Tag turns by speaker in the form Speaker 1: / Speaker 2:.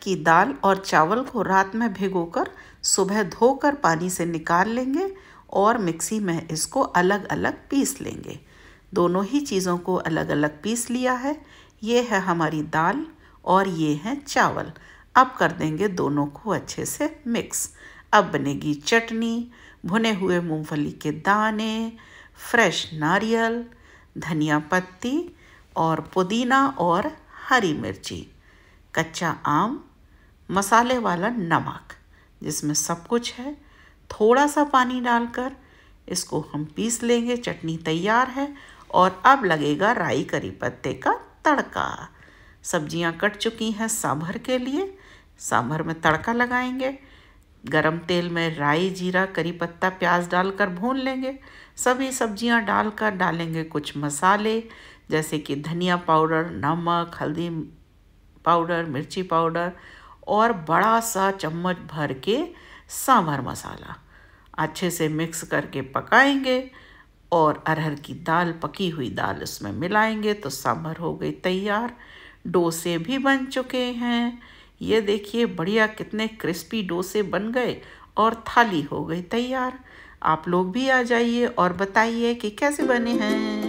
Speaker 1: की दाल और चावल को रात में भिगोकर सुबह धोकर पानी से निकाल लेंगे और मिक्सी में इसको अलग अलग पीस लेंगे। दोनों ही चीज़ों को अलग अलग पीस लिया है। ये है हमारी दाल और ये है चावल। अब कर देंगे दोनों को अच्छे से मिक्स। अब बनेगी चटनी, भुने हुए मूंगफली के दाने, फ्रेश नारियल, धनिया पत्ती और पुदीना और हरी मिर्ची, कच्चा आम, मसाले वाला नमक जिसमें सब कुछ है। थोड़ा सा पानी डालकर इसको हम पीस लेंगे। चटनी तैयार है और अब लगेगा राई करी पत्ते का तड़का। सब्जियां कट चुकी हैं सांभर के लिए। सांभर में तड़का लगाएंगे। गरम तेल में राई, जीरा, करी पत्ता, प्याज डालकर भून लेंगे। सभी सब्जियां डालकर डालेंगे कुछ मसाले जैसे कि धनिया पाउडर, नमक, हल्दी पाउडर, मिर्ची पाउडर और बड़ा सा चम्मच भर के सांभर मसाला। अच्छे से मिक्स करके पकाएंगे और अरहर की दाल, पकी हुई दाल उसमें मिलाएंगे तो सांभर हो गई तैयार। डोसे भी बन चुके हैं। ये देखिए बढ़िया कितने क्रिस्पी डोसे बन गए और थाली हो गई तैयार। आप लोग भी आ जाइए और बताइए कि कैसे बने हैं।